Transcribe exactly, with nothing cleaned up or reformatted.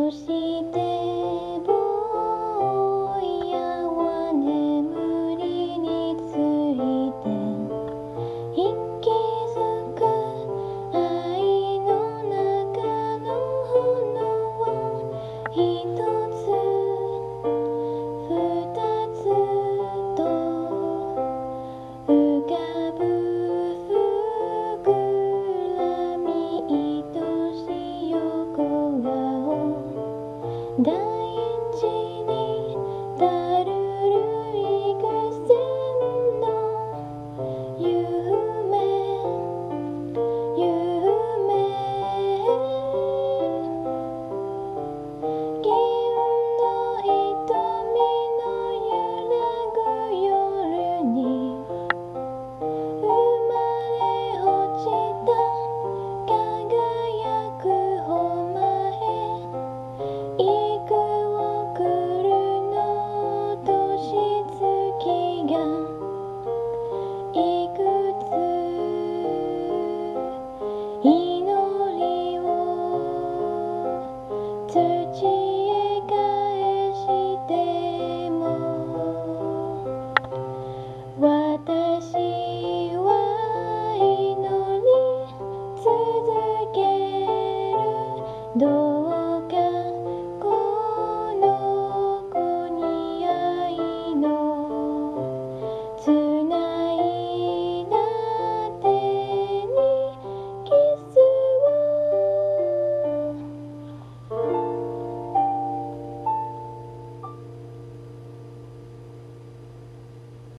してぼんやは眠りについて息づく愛の中の炎は一つ二つと浮かぶ膨らみ愛しい横顔大地にたるる幾千の夢夢銀の瞳の揺らぐ夜に生まれ落ちた輝く穂前幾億の年月がいくつ祈りを土へ返しても私は祈り続けるどう